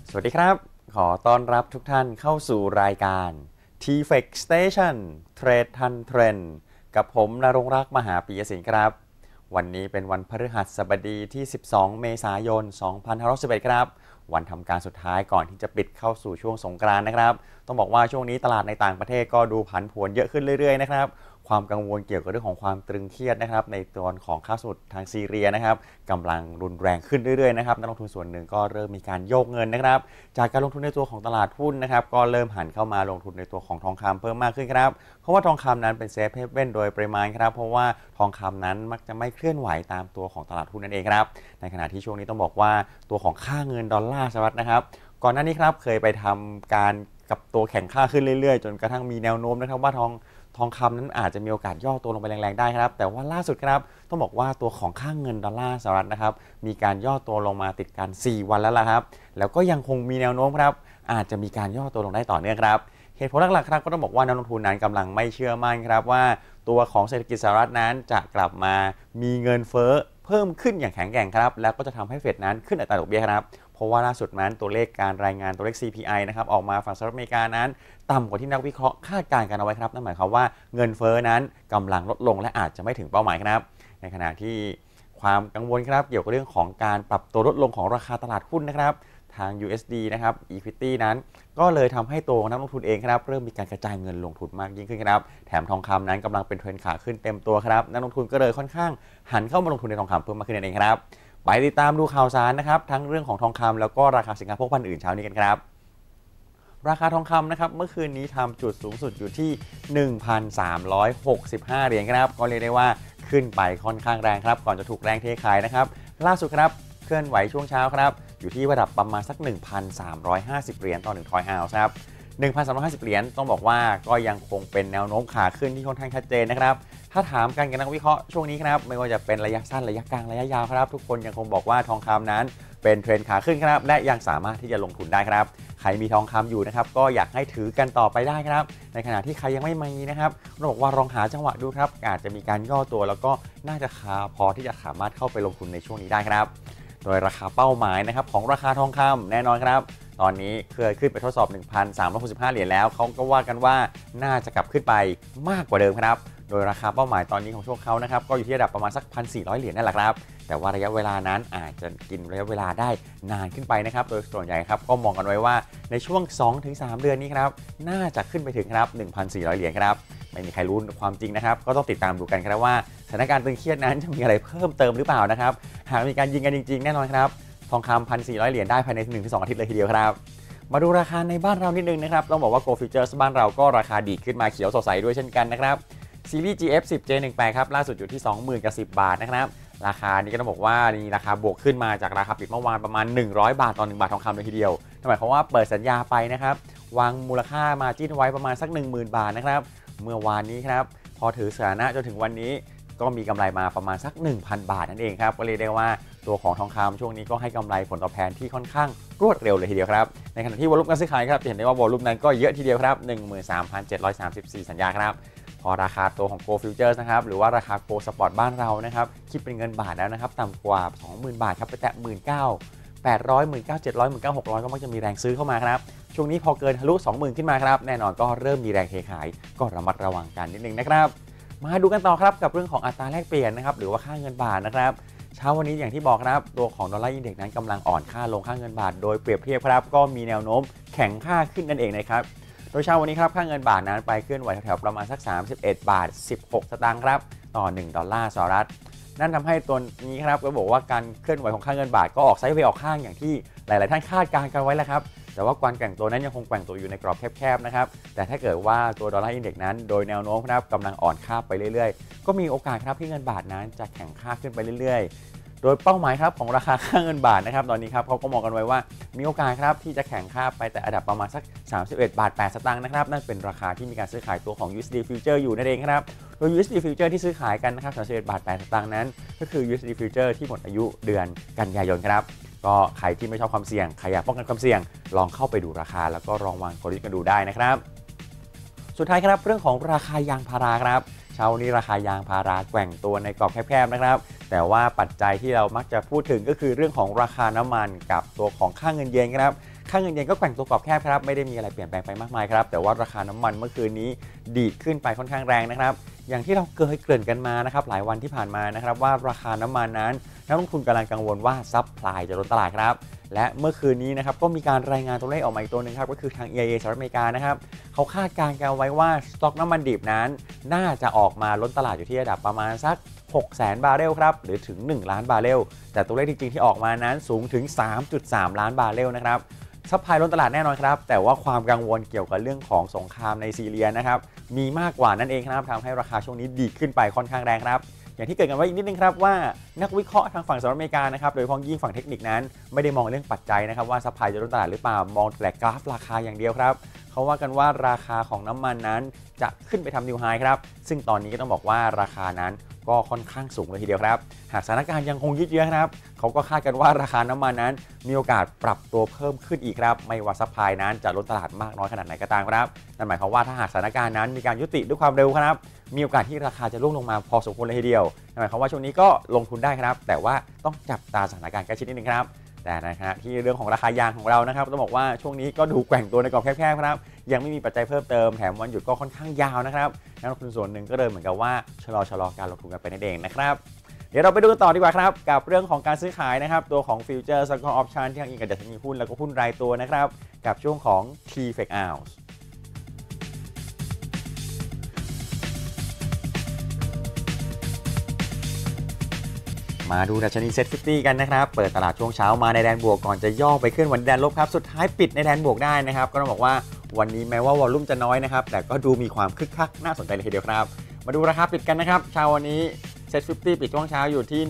สวัสดีครับขอต้อนรับทุกท่านเข้าสู่รายการ TFX Station เทรดทันเทรนด์กับผมณรงค์รักษ์มหาปิยศิลป์ครับวันนี้เป็นวันพฤหัสบดีที่12เมษายน2511ครับวันทำการสุดท้ายก่อนที่จะปิดเข้าสู่ช่วงสงกรานต์นะครับต้องบอกว่าช่วงนี้ตลาดในต่างประเทศก็ดูผันผวนเยอะขึ้นเรื่อยๆนะครับความกังวลเกี่ยวกับเรื่องของความตรึงเครียดนะครับในตัวของค่าสมุทรทางซีเรียนะครับกำลังรุนแรงขึ้นเรื่อยๆนะครับนักลงทุนส่วนหนึ่งก็เริ่มมีการโยกเงินนะครับจากการลงทุนในตัวของตลาดหุ้นนะครับก็เริ่มหันเข้ามาลงทุนในตัวของทองคำเพิ่มมากขึ้นครับเพราะว่าทองคำนั้นเป็นเซฟเฮเว่นโดยปริมาณครับเพราะว่าทองคำนั้นมักจะไม่เคลื่อนไหวตามตัวของตลาดหุ้นนั่นเองครับในขณะที่ช่วงนี้ต้องบอกว่าตัวของค่าเงินดอลลาร์สหรัฐนะครับก่อนหน้านี้ครับเคยไปทำการกับตัวแข็งค่าขึ้นเรื่อยๆจนกระทั่งมีแนวโน้มนะครับว่าทองคำนั้นอาจจะมีโอกาสย่อตัวลงไปแรงๆได้ครับแต่ว่าล่าสุดครับต้องบอกว่าตัวของค่าเงินดอลลาร์สหรัฐนะครับมีการย่อตัวลงมาติดกัน4วันแล้วล่ะครับแล้วก็ยังคงมีแนวโน้มครับอาจจะมีการย่อตัวลงได้ต่อเนื่องครับเหตุผลหลักๆครับก็ต้องบอกว่านักลงทุนนั้นกำลังไม่เชื่อมั่นครับว่าตัวของเศรษฐกิจสหรัฐนั้นจะกลับมามีเงินเฟ้อเพิ่มขึ้นอย่างแข็งแกร่งครับแล้วก็จะทำให้เฟดนั้นขึ้นอัตราดอกเบี้ยครับเพราะว่าล่าสุดนั้นตัวเลขการรายงานตัวเลข CPI นะครับออกมาฝั่งสหรัฐอเมริกานั้นต่ำกว่าที่นักวิเคราะห์คาดการณ์กันเอาไว้ครับนั่นหมายความว่าเงินเฟ้อนั้นกำลังลดลงและอาจจะไม่ถึงเป้าหมายครับในขณะที่ความกังวลครับเกี่ยวกับเรื่องของการปรับตัวลดลงของราคาตลาดหุ้นนะครับทาง USD นะครับ Equity นั้นก็เลยทำให้ตัวนักลงทุนเองครับเริ่มมีการกระจายเงินลงทุนมากยิ่งขึ้นครับแถมทองคำนั้นกำลังเป็นเทรนขาขึ้นเต็มตัวครับนักลงทุนก็เลยค่อนข้างหันเข้ามาลงทุนในทองคำเพิ่มมากขึ้นนั่นเองครับไปติดตามดูข่าวสารนะครับทั้งเรื่องของทองคำแล้วก็ราคาสินค้าพวกพันอื่นเช้านี้กันครับราคาทองคำนะครับเมื่อคืนนี้ทำจุดสูงสุดอยู่ที่ 1,365 เหรียญครับก็เรียกได้ว่าขึ้นไปค่อนข้างแรงครับก่อนจะถูกแรงเทขายนะครับล่าสุดครับเคลื่อนไหวช่วงเช้าครับอยู่ที่ระดับประมาณสัก 1,350 เหรียญต่อ1ทรอยออนซ์ครับ 1,350 เหรียญต้องบอกว่าก็ยังคงเป็นแนวโน้มขาขึ้นที่ค่อนข้างชัดเจนนะครับถ้าถามกันกับนักวิเคราะห์ช่วงนี้ครับไม่ว่าจะเป็นระยะสั้นระยะกลางระยะยาวครับทุกคนยังคงบอกว่าทองคำนั้นเป็นเทรนขาขึ้นครับและยังสามารถที่จะลงทุนได้ครับใครมีทองคำอยู่นะครับก็อยากให้ถือกันต่อไปได้ครับในขณะที่ใครยังไม่มีนะครับเราบอกว่าลองหาจังหวะดูครับอาจจะมีการย่อตัวแล้วก็น่าจะพอที่จะสามารถเข้าไปลงทุนในช่วงนี้ได้ครับโดยราคาเป้าหมายนะครับของราคาทองคำแน่นอนครับตอนนี้เคยขึ้นไปทดสอบ 1,365 เหรียญแล้วเขาก็ว่ากันว่าน่าจะกลับขึ้นไปมากกว่าเดิมครับโดยราคาเป้าหมายตอนนี้ของช่วงเขานะครับก็อยู่ที่ระดับประมาณสัก 1,400 เหรียญนั่นแหละครับแต่ว่าระยะเวลานั้นอาจจะกินระยะเวลาได้นานขึ้นไปนะครับโดยส่วนใหญ่ครับก็มองกันไว้ว่าในช่วง 2-3 เดือนนี้ครับน่าจะขึ้นไปถึงครับ 1,400 เหรียญครับไม่มีใครรู้ความจริงนะครับก็ต้องติดตามดูกันครับว่าสถานการณ์ตึงเครียดนั้นจะมีอะไรเพิ่มเติมหรือเปล่านะครับหากมีการยิงกันจริงๆแน่นอนครับทองคำ 1,400 เหรียญได้ภายใน 1-2 อาทิตย์เลยทีเดียวครับมาดูราคาในบ้านเรานิดนึงนะครับต้องบอกว่า Gold Futures บ้านเราก็ราคาดีขึ้นมาเขียวสดใสด้วยเช่นกันนะครับ Series GF 10 J18 ครับล่าสุดอยู่ที่ 20,000 กับ 10 บาทนะครับราคานี้ก็ต้องบอกว่านี่ราคาบวกขึ้นมาจากราคาปิดเมื่อวานประมาณ100 บาทต่อ1บาททองคำเลยทีเดียวหมายความว่าเปิดสัญญาไปนะครับวางมูลค่ามาจิ้นไว้ประมาณสัก 10,000 บาทนะครับเมื่อวานนี้ครับพอถือสถานะจนถึงวันนี้ก็มีกำไรมาประมาณสัก 1,000 บาทนั่นเองครับก็เรียกได้ว่าตัวของทองคำช่วงนี้ก็ให้กำไรผลตอบแทนที่ค่อนข้างรวดเร็วเลยทีเดียวครับในขณะที่วอลุ่มการซื้อขายครับจะเห็นได้ว่าวอลุ่มนั้นก็เยอะทีเดียวครับ 13,734 สัญญาครับพอราคาตัวของ Gold Futures นะครับหรือว่าราคา Gold Spot บ้านเรานะครับคิดเป็นเงินบาทแล้วนะครับต่ำกว่า 20,000 บาทครับไปแตะ 19,800 19,700 19,600 ก็มักจะมีแรงซื้อเข้ามาครับช่วงนี้พอเกินทะลุ 20,000 ขึ้นมาครับแน่นอนก็เริ่มมีแรงเทขายก็ระมัดระวังกันนิดนึงนะครับมาดูกันต่อครับกับเรื่องของอัตราแลกเปลี่ยนนะครับหรือว่าค่าเงินบาทนะครับเช้าวันนี้อย่างที่บอกครับตัวของดอลลาร์อินเด็กซ์นั้นกำลังอ่อนค่าลงค่าเงินบาทโดยเปรียบเทียบครับก็มีแนวโน้มแข็งค่าขึ้นนั่นเองนะครับโดยเช้าวันนี้ครับค่าเงินบาทนั้นไปเคลื่อนไหวแถวๆประมาณสัก 31 บาท 16 สตางค์ครับต่อ 1 ดอลลาร์สหรัฐนั่นทำให้ตัวนี้ครับก็บอกว่าการเคลื่อนไหวของค่าเงินบาทก็ออกไซด์เวย์ออกข้างอย่างที่หลายๆท่านคาดการณ์กันไว้แล้วครับแต่ว่าการแกว่งตัวนั้นยังคงแกว่งตัวอยู่ในกรอบแคบๆนะครับแต่ถ้าเกิดว่าตัวดอลลาร์อินเด็กซ์นั้นโดยแนวโน้มครับกำลังอ่อนค่าไปเรื่อยๆก็มีโอกาสครับที่เงินบาทนั้นจะแข็งค่าขึ้นไปเรื่อยๆโดยเป้าหมายครับของราคาค่าเงินบาทนะครับตอนนี้ครับเขาก็มองกันไว้ว่ามีโอกาสครับที่จะแข็งค่าไปแต่ระดับประมาณสัก 31 บาท 8 สตางค์นะครับนั่นเป็นราคาที่มีการซื้อขายตัวของ USD Future อยู่นั่นเองครับโดย USD Future ที่ซื้อขายกันนะครับ 31 บาท 8 สตางค์นั้นก็คือ USD Future ที่หมดอายุเดือนกันยายนครับก็ใครที่ไม่ชอบความเสี่ยงใครอยากป้องกันความเสี่ยงลองเข้าไปดูราคาแล้วก็ลองวางกลยุทธ์กันดูได้นะครับสุดท้ายครับเรื่องของราคายางพาราครับเช้านี้ราคายางพาราแกว่งตัวในกรอบแคบๆนะครับแต่ว่าปัจจัยที่เรามักจะพูดถึงก็คือเรื่องของราคาน้ำมันกับตัวของค่าเงินเยนครับค่าเงินเยนก็แกว่งตัวกรอบแคบครับไม่ได้มีอะไรเปลี่ยนแปลงไปมากมายครับแต่ว่าราคาน้ำมันเมื่อคืนนี้ดีดขึ้นไปค่อนข้างแรงนะครับอย่างที่เราเคยเกริ่นกันมานะครับหลายวันที่ผ่านมานะครับว่าราคาน้ำมันนั้นนักลงทุนกำลังกังวลว่าซัพพลายจะล้นตลาดครับและเมื่อคืนนี้นะครับก็มีการรายงานตัวเลขออกมาอีกตัวหนึ่งครับก็คือทาง EIA สหรัฐอเมริกานะครับเขาคาดการณ์กันไว้ว่าสต็อกน้ำมันดิบนั้นน่าจะออกมาล้นตลาดอยู่ที่ระดับประมาณสัก600,000 บาร์เรลครับหรือถึง1ล้านบาร์เรลแต่ตัวเลขจริงๆที่ออกมานั้นสูงถึง 3.3 ล้านบาร์เรลนะครับซัพพลายล้นตลาดแน่นอนครับแต่ว่าความกังวลเกี่ยวกับเรื่องของสงครามในซีเรียนะครับมีมากกว่านั่นเองครับทำให้ราคาช่วงนี้ดีขึ้นไปค่อนข้างแรงครับอย่างที่เกิดกันไว้อีกนิดนึงครับว่านักวิเคราะห์ทางฝั่งสหรัฐอเมริกานะครับโดยเฉพาะยิ่งฝั่งเทคนิคนั้นไม่ได้มองเรื่องปัจจัยนะครับว่าซัพพลายจะล้นตลาดหรือเปล่ามองแต่กราฟราคาอย่างเดียวครับเขาว่ากันว่าราคาของน้ำมันนั้นจะขึ้นไปทำนิวไฮครับซึ่งตอนนี้ก็ต้องบอกว่าราคานั้นก็ค่อนข้างสูงเลยทีเดียวครับหากสถานการณ์ยังคงยืดเยื้อครับเขาก็คาดกันว่าราคาน้ำมันนั้นมีโอกาสปรับตัวเพิ่มขึ้นอีกครับไม่ว่าซัพพลายนั้นจะล้นตลาดมากน้อยขนาดไหนก็ตามครับนั่นหมายความว่าถ้าหากสถานการณ์นั้นมีการยุติด้วยความเร็วครับมีโอกาสที่ราคาจะร่วงลงมาพอสมควรเลยทีเดียวนั่นหมายความว่าช่วงนี้ก็ลงทุนได้ครับแต่ว่าต้องจับตาสถานการณ์ใกล้ชิดนิดนึงครับแต่ในขณะที่เรื่องของราคายางของเรานะครับต้องบอกว่าช่วงนี้ก็ดูแกว่งตัวในกรอบแคบๆครับยังไม่มีปัจจัยเพิ่มเติมแถมวันหยุดก็ค่อนข้างยาวนะครับนักลงทุนส่วนหนึ่งก็เลยเหมือนกับว่าชะลอการลงทุนกันไปนั่นเองนะครับเดี๋ยวเราไปดูกันต่อดีกว่าครับกับเรื่องของการซื้อขายนะครับตัวของฟิวเจอร์และก็ออปชันที่ทางอิงกับดัชนีหุ้นแล้วก็หุ้นรายตัวนะครับกับช่วงของ TFX Hoursมาดูดัชนีเซ็ต50กันนะครับเปิดตลาดช่วงเช้ามาในแดนบวกก่อนจะย่อไปขึ้นวันแดนลบครับสุดท้ายปิดในแดนบวกได้นะครับก็ต้องบอกว่าวันนี้แม้ว่าวอลลุ่มจะน้อยนะครับแต่ก็ดูมีความคึกคักน่าสนใจเลยทีเดียวครับมาดูราคาปิดกันนะครับเช้าวันนี้เซ็ต50ปิดช่วงเช้าอยู่ที่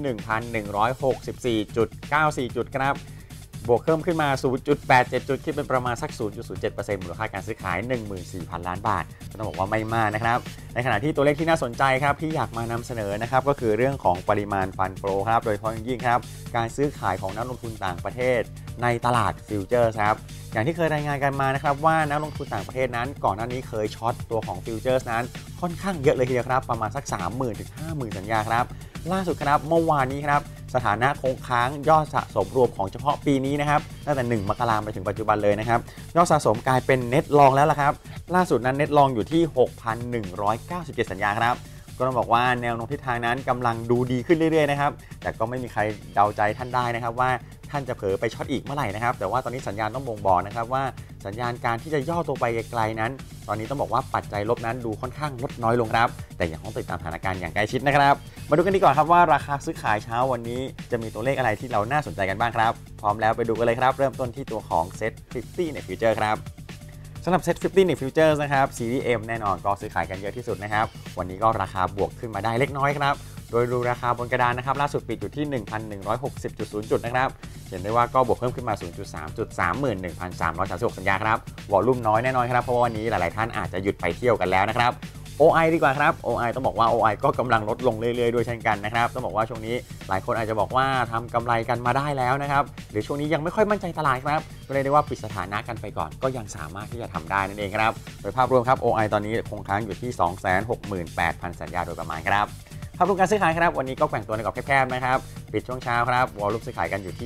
1,164.94 จุดครับบวกเพิ่มขึ้นมา 0.87 จุดคิดเป็นประมาณสัก 0.07% มูลค่าการซื้อขาย 14,000 ล้านบาทก็ต้องบอกว่าไม่มากนะครับในขณะที่ตัวเลขที่น่าสนใจครับที่อยากมานำเสนอนะครับก็คือเรื่องของปริมาณฟันโฟลครับโดยเฉพาะอย่างยิ่งครับการซื้อขายของนักลงทุนต่างประเทศในตลาดฟิวเจอร์ครับอย่างที่เคยรายงานกันมานะครับว่านักลงทุนต่างประเทศนั้นก่อนหน้านี้เคยช็อตตัวของฟิวเจอร์นั้นค่อนข้างเยอะเลยทีเดียวครับประมาณสัก 30,000 ถึง 50,000 สัญญาครับล่าสุดครับเมื่อวานนี้ครับสถานะคงค้างยอดสะสมรวมของเฉพาะปีนี้นะครับตั้งแต่1 มกราคมไปถึงปัจจุบันเลยนะครับยอดสะสมกลายเป็นเน็ตลองแล้วล่ะครับล่าสุดนั้นเน็ตลองอยู่ที่ 6,197 สัญญาครับก็ต้องบอกว่าแนวโน้มทิศทางนั้นกำลังดูดีขึ้นเรื่อยๆนะครับแต่ก็ไม่มีใครเดาใจท่านได้นะครับว่าท่านจะเผลอไปช็อตอีกเมื่อไหร่นะครับแต่ว่าตอนนี้สัญญาณต้องบ่งบอกนะครับว่าสัญญาณการที่จะย่อตัวไปไกลๆนั้นตอนนี้ต้องบอกว่าปัจจัยลบนั้นดูค่อนข้างลดน้อยลงครับแต่ยังต้องติดตามสถานการณ์อย่างใกล้ชิดนะครับมาดูกันดีก่อนครับว่าราคาซื้อขายเช้าวันนี้จะมีตัวเลขอะไรที่เราน่าสนใจกันบ้างครับพร้อมแล้วไปดูกันเลยครับเริ่มต้นที่ตัวของ Set 50 ในฟิวเจอร์ครับสำหรับ Set 50 ในฟิวเจอร์นะครับ Series M แน่นอนก็ซื้อขายกันเยอะที่สุดนะครับวันนี้ก็ราคาบวกขึ้นมาได้เล็กน้อยครับโดยดูราคาบนกระดานนะครับล่าสุดปิดอยู่ที่ 1,160.0 จุดนะครับเห็นได้ว่าก็บวกเพิ่มขึ้นมา 0.3 31,336 สัญญาครับวอลลุ่มน้อยแน่นอนครับเพราะว่าวันนี้หลายๆท่านอาจจะหยุดไปเที่ยวกันแล้วนะครับ OI ดีกว่าครับ OI ต้องบอกว่า OI ก็กำลังลดลงเรื่อยๆด้วยเช่นกันนะครับต้องบอกว่าช่วงนี้หลายคนอาจจะบอกว่าทำกำไรกันมาได้แล้วนะครับหรือช่วงนี้ยังไม่ค่อยมั่นใจตลาดครับก็เลยได้ว่าปิดสถานะกันไปก่อนก็ยังสามารถที่จะทำได้นั่นเองครับโดยภาพรวมครับ OI ตอนนี้คงค้างอยู่ที่ 268,000 สัญญาโดยประมาณครับภาพรวมการซื้อขายครับวันนี้ก็แกว่งตัวในกรอบแคบๆนะครับปิดช่วงเช้าครับวอลลุ่มซื้อขายกันอยู่ที่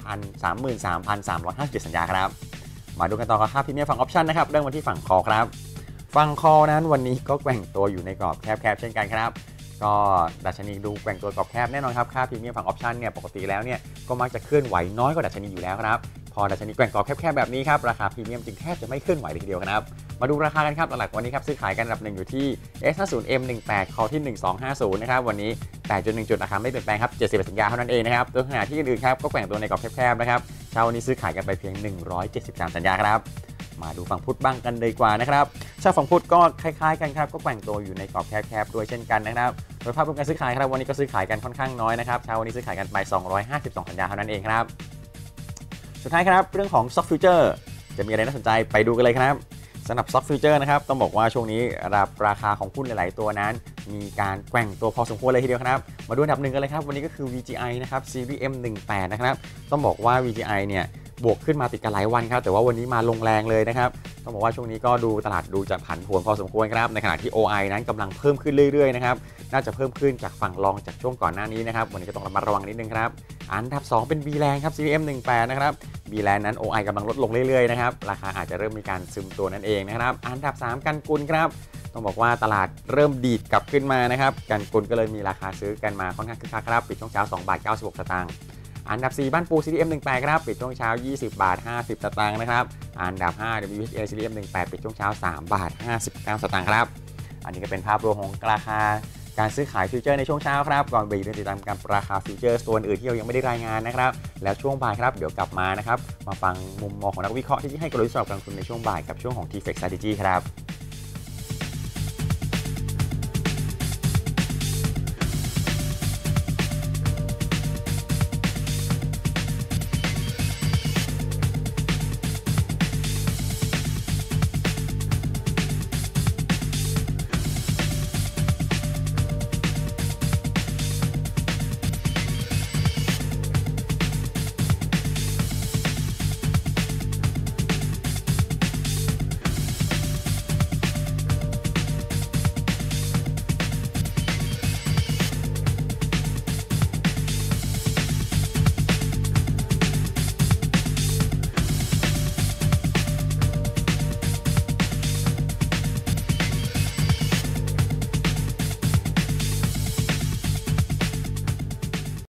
33,357 สัญญาครับมาดูกันต่อกับค่าพรีเมียมฝั่งออปชั่นนะครับเริ่มวันที่ฝั่งคอครับฝั่งคอนั้นวันนี้ก็แกว่งตัวอยู่ในกรอบแคบๆเช่นกันครับก็ดัชนีดูแกว่งตัวกรอบแคบแน่นอนครับค่าพรีเมียมฝั่งออปชั่นเนี่ยปกติแล้วเนี่ยก็มักจะเคลื่อนไหวน้อยกว่าดัชนีอยู่แล้วครับพอดัชนีแกว่งกรอบแคบๆแบบนี้ครับราคาพรีเมียมจึงแทบจะไม่เคลื่อนไหวเลยทีเดียวครับมาดูราคากันครับหลักวันนี้ครับซื้อขายกันอันดับ1อยู่ที่ S50M18 call ที่1250นะครับวันนี้ 8.1 จุดราคาไม่เปลี่ยนแปลงครับ71สัญญาเท่านั้นเองนะครับตัวขณะที่อื่นๆครับก็แกว่งตัวในกรอบแคบๆนะครับเช้าวันนี้ซื้อขายกันไปเพียง173สัญญาครับมาดูฝั่งพุทธบ้างกันเลยกว่านะครับชาฝั่งพุทธก็คล้ายๆกันครับก็แกว่งตัวอยู่ในกรอบแคบๆด้วยเช่นกันนะครับโดยภาพรวมการซื้อขายครับวันนี้ก็ซื้อขายกันค่อนข้างน้อยนะครับเช้าวันนี้ซื้อขายกันไป252สัญญาเท่านั้นเองครับสุดท้ายครับเรื่องของ Stock Future จะมีอะไรน่าสนใจไปดูกันเลยครับสำหรับ Stock Future นะครับต้องบอกว่าช่วงนี้ราคาของหุ้นหลายๆตัวนั้นมีการแกว่งตัวพอสมควรเลยทีเดียวครับมาดูอันดับ1กันเลยครับวันนี้ก็คือ VGI นะครับ Series M18 นะครับต้องบอกว่า VGI เนี่ยบวกขึ้นมาติดกันหลายวันครับแต่ว่าวันนี้มาลงแรงเลยนะครับต้องบอกว่าช่วงนี้ก็ดูตลาดดูจะผันผวนพอสมควรครับในขณะที่ OI นั้นกำลังเพิ่มขึ้นเรื่อยๆนะครับน่าจะเพิ่มขึ้นจากฝั่งรองจากช่วงก่อนหน้านี้นะครับวันนี้ก็ต้องระมัดระวังนิดนึงครับอันดับ2เป็น B แรงครับ Series M18 นะครับ B SB Land นั้น OI กำลังลดลงเรื่อยๆนะครับราคาอาจจะเริ่มมีการซึมตัวนั่นเองนะครับอันดับ3กันกุลครับต้องบอกว่าตลาดเริ่มดีดกลับขึ้นมานะครับกันกุลก็เลยมีราคาซื้อกันมาค่อนข้างคึกคักครับปิดช่วงเช้า2.96 สตางค์อันดับ4บ้านปู CDM18 ครับปิดช่วงเช้า20.50 สตางค์นะครับอันดับ5 WHA CDM18 ปิดช่วงเช้า3.59 สตางค์ครับอันนี้ก็เป็นภาพรวมของราคาการซื้อขายฟิวเจอร์ในช่วงเช้าครับก่อนไปติดตามการราคาฟิวเจอร์ตัวอื่นที่เรายังไม่ได้รายงานนะครับแล้วช่วงบ่ายครับเดี๋ยวกลับมานะครับมาฟังมุมมองของนักวิเคราะห์ที่ให้กลยุทธ์สำหรับการลงทุนในช่วงบ่ายกับช่วงของ TFX Strategy ครับ